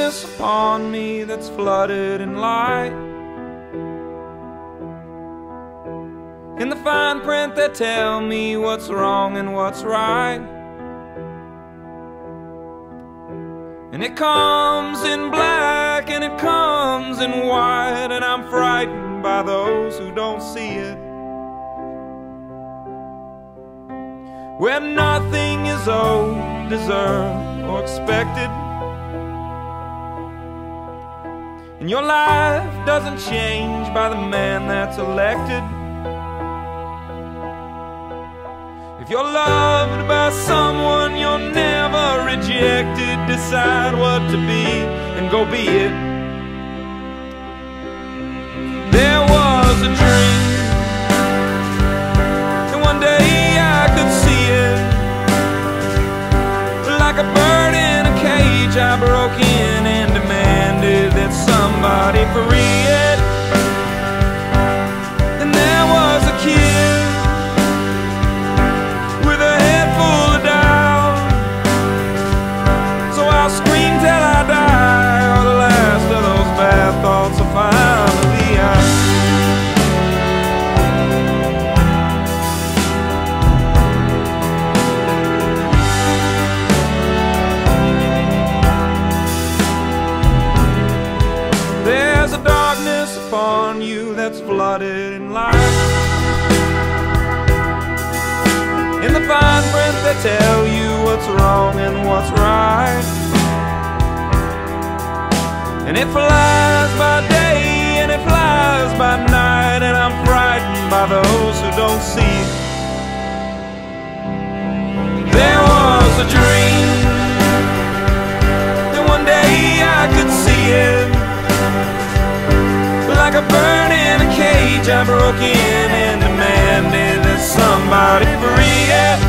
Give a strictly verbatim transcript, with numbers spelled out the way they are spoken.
darkness upon me that's flooded in light. In the fine print that tell me what's wrong and what's right. And it comes in black and it comes in white, and I'm frightened by those who don't see it. Where nothing is owed, deserved, or expected, and your life doesn't change by the man that's elected. If you're loved by someone, you're never rejected. Decide what to be and go be it. There was a dream, and one day I could see it. Like a bird in a cage, I broke in and demanded that somebody free it. And there was a kid with a head full of doubt. So I'll scream till I die, or the last of those bad thoughts will finally be out. There's a darkness upon you that's flooded in light. In the fine print that tell you what's wrong and what's right. And it flies by day and it flies by night, and I'm frightened by those who don't see it. There was a dream, and one day I could see it. Like a bird in a cage, I broke in and demanded that somebody free it.